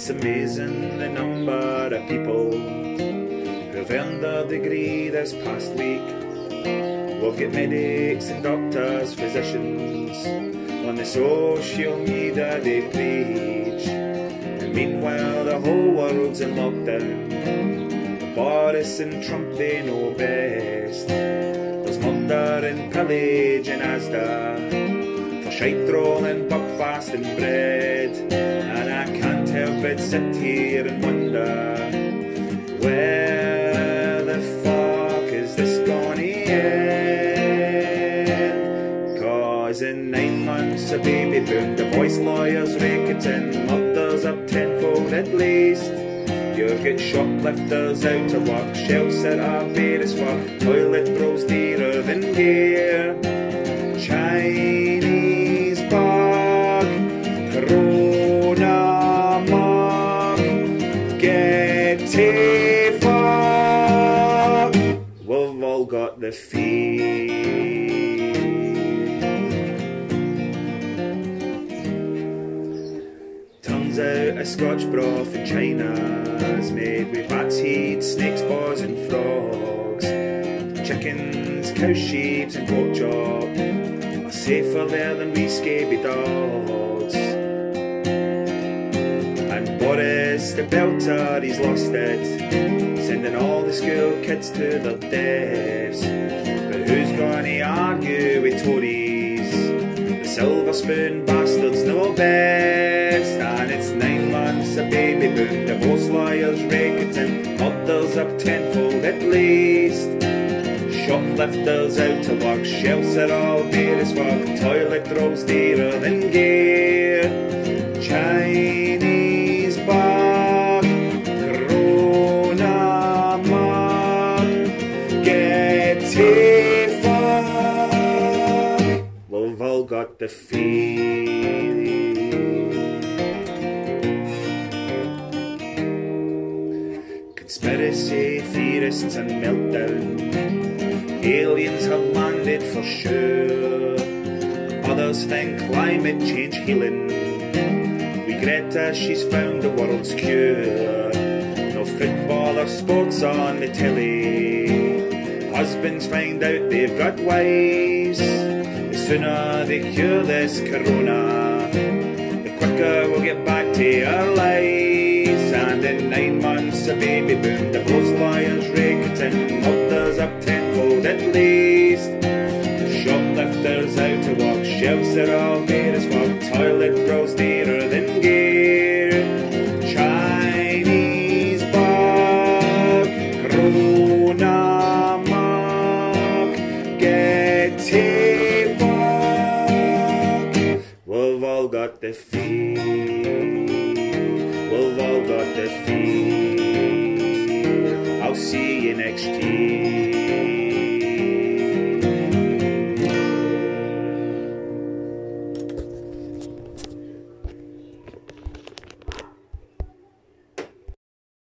It's amazing the number of people who've earned their degree this past week. We've got medics and doctors, physicians on the social media they preach. And meanwhile the whole world's in lockdown. Boris and Trump, they know best. There's murder and pillage in Asda for shite rolling, buckfast and bread. And I can't help but sit here and wonder, where the fuck is this gonna end? Cause in 9 months a baby boom, divorce lawyers rake it in, murders up tenfold at least. You've got shoplifters out of work, shelves that are bare as fuck, toilet rolls dearer than gear. Chinese bug, corona mug, get a fuck. We've all got the fever. Turns out a Scotch broth in China's made with bats' heat, snakes' paws and frogs. Chickens, cow sheep and pork chop are safer there than we scaby dogs. And Boris the belter, he's lost it, sending all the school kids to their deaths. But who's gonna argue with Tories? The silver spoon bastards know best. And it's 9 months a baby boom, divorce lawyers rake it in, murders up tenfold at least. Shoplifters out to work, shelves are all bare as fuck, toilet rolls dearer than gear. Chinese bug, corona mug, get a fuck. We've all got the feeling. Conspiracy theorists and meltdown, aliens have landed for sure. Others think climate change healing. We Greta, she's found the world's cure. No football or sports on the telly. Husbands find out they've got wives. The sooner they cure this corona, the quicker we'll get back to our lives. And in 9 months a baby boom, divorce lawyers rake it in, murders up tenfold at least. Shoplifters out to work, shelves are all bare as fuck, toilet rolls dearer than gear. Chinese bug, corona mug, get a fuck. We've all got the fever.